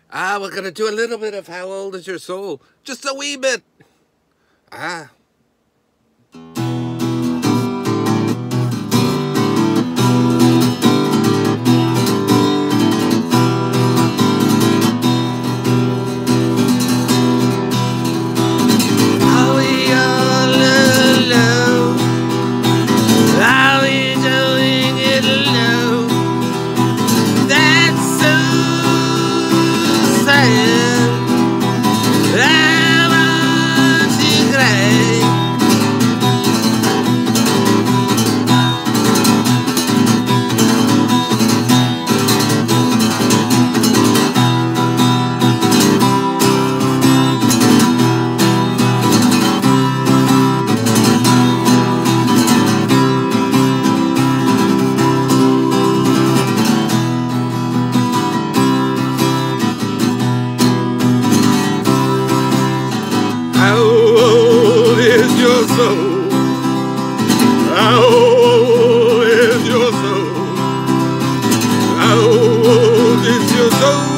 We're going to do a little bit of How Old Is Your Soul? Just a wee bit. How old is your soul? How old is your soul?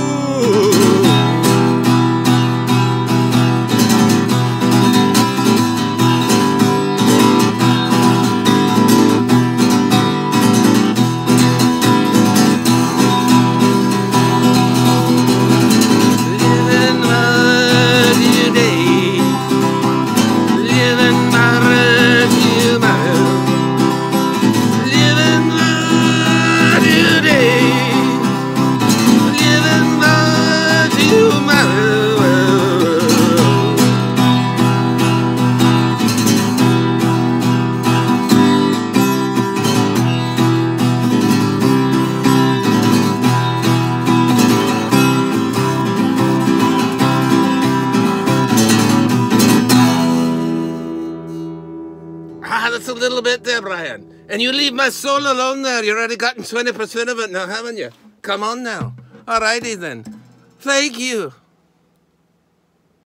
That's a little bit there, Brian. And you leave my soul alone there. You've already gotten 20% of it now, haven't you? Come on now. Alrighty then. Thank you.